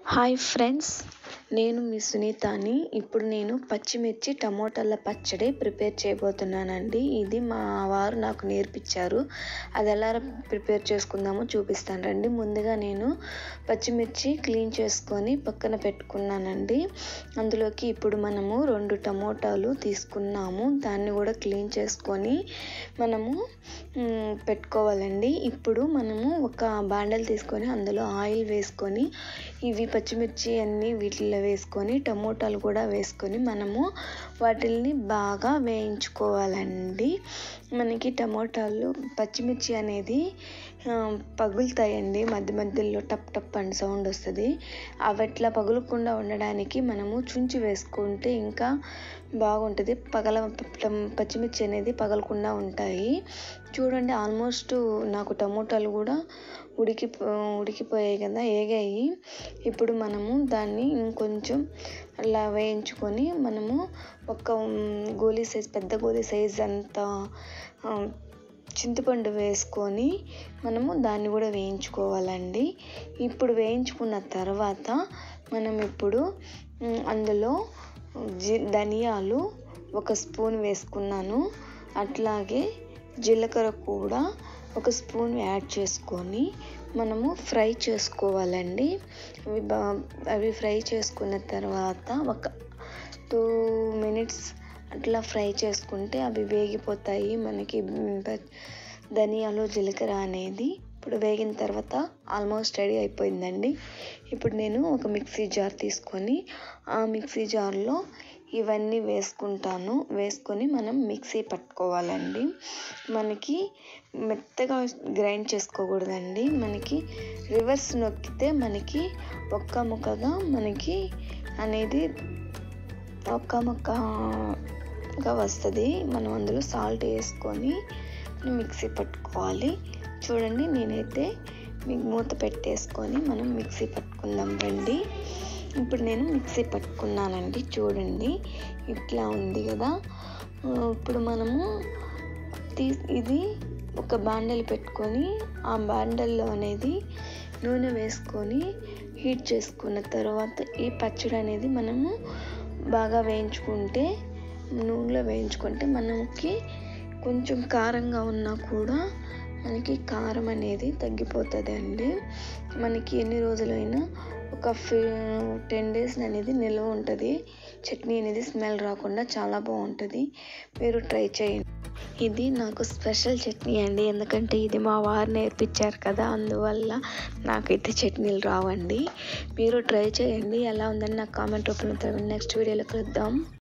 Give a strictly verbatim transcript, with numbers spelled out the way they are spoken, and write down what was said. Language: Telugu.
హాయ్ ఫ్రెండ్స్, నేను మీ సునీతని. ఇప్పుడు నేను పచ్చిమిర్చి టమోటాల పచ్చడి ప్రిపేర్ చేయబోతున్నానండి. ఇది మా వారు నాకు నేర్పించారు. అది ఎలా ప్రిపేర్ చేసుకుందామో చూపిస్తాను రండి. ముందుగా నేను పచ్చిమిర్చి క్లీన్ చేసుకొని పక్కన పెట్టుకున్నానండి. అందులోకి ఇప్పుడు మనము రెండు టమోటాలు తీసుకున్నాము. దాన్ని కూడా క్లీన్ చేసుకొని మనము పెట్టుకోవాలండి. ఇప్పుడు మనము ఒక బాండల్ తీసుకొని అందులో ఆయిల్ వేసుకొని ఇవి పచ్చిమిర్చి అన్నీ వీటిల్లో వేసుకొని టమోటాలు కూడా వేసుకొని మనము వాటిల్ని బాగా వేయించుకోవాలండి. మనకి టమోటాలు పచ్చిమిర్చి అనేది పగులుతాయండి, మధ్య మధ్యలో టప్ టప్ అని సౌండ్ వస్తుంది. అవి అట్లా పగులకుండా ఉండడానికి మనము చుంచి వేసుకుంటే ఇంకా బాగుంటుంది. పగల పచ్చిమిర్చి అనేది పగలకుండా ఉంటాయి. చూడండి, ఆల్మోస్ట్ నాకు టమోటాలు కూడా ఉడికి ఉడికిపోయాయి కదా, ఏగాయి. ఇప్పుడు మనము దాన్ని ఇంకొంచెం అలా వేయించుకొని మనము ఒక గోలీ సైజ్ పెద్ద గోలీ సైజ్ అంతా చింతపండు వేసుకొని మనము దాన్ని కూడా వేయించుకోవాలండి. ఇప్పుడు వేయించుకున్న తర్వాత మనం ఇప్పుడు అందులో జీ ధనియాలు ఒక స్పూన్ వేసుకున్నాను. అట్లాగే జీలకర్ర కూడా ఒక స్పూన్ యాడ్ చేసుకొని మనము ఫ్రై చేసుకోవాలండి. అవి బా అవి ఫ్రై చేసుకున్న తర్వాత ఒక టూ మినిట్స్ అట్లా ఫ్రై చేసుకుంటే అవి వేగిపోతాయి మనకి. ధనియాలు జీలకర్ర అనేది ఇప్పుడు వేగిన తర్వాత ఆల్మోస్ట్ రెడీ అయిపోయిందండి. ఇప్పుడు నేను ఒక మిక్సీ జార్ తీసుకొని ఆ మిక్సీ జార్లో ఇవన్నీ వేసుకుంటాను. వేసుకొని మనం మిక్సీ పట్టుకోవాలండి. మనకి మెత్తగా గ్రైండ్ చేసుకోకూడదండి. మనకి రివర్స్ నొక్కితే మనకి ఒక్క ముక్కగా మనకి అనేది ఒక్క ముక్కగా వస్తుంది. మనం అందులో సాల్ట్ వేసుకొని మిక్సీ పట్టుకోవాలి. చూడండి, నేనైతే మీకు మూత పెట్టేసుకొని మనం మిక్సీ పట్టుకుందాం రండి. ఇప్పుడు నేను మిక్సీ పట్టుకున్నానండి. చూడండి, ఇట్లా ఉంది కదా. ఇప్పుడు మనము తీ ఇది ఒక బాండల్ పెట్టుకొని ఆ బాండల్లో అనేది నూనె వేసుకొని హీట్ చేసుకున్న తర్వాత ఈ పచ్చడి అనేది మనము బాగా వేయించుకుంటే నూనెలో వేయించుకుంటే మనకి కొంచెం కారంగా ఉన్నా కూడా మనకి కారం అనేది తగ్గిపోతుంది అండి. మనకి ఎన్ని రోజులైనా ఒక ఫి టెన్ డేస్ అనేది నిల్వ ఉంటుంది. చట్నీ అనేది స్మెల్ రాకుండా చాలా బాగుంటుంది. మీరు ట్రై చేయండి. ఇది నాకు స్పెషల్ చట్నీ అండి, ఎందుకంటే ఇది మా వారు నేర్పించారు కదా, అందువల్ల నాకైతే చట్నీలు రావండి. మీరు ట్రై చేయండి. ఎలా ఉందని నాకు కామెంట్ రూపంలో తెలవండి. నెక్స్ట్ వీడియోలో కలుద్దాం.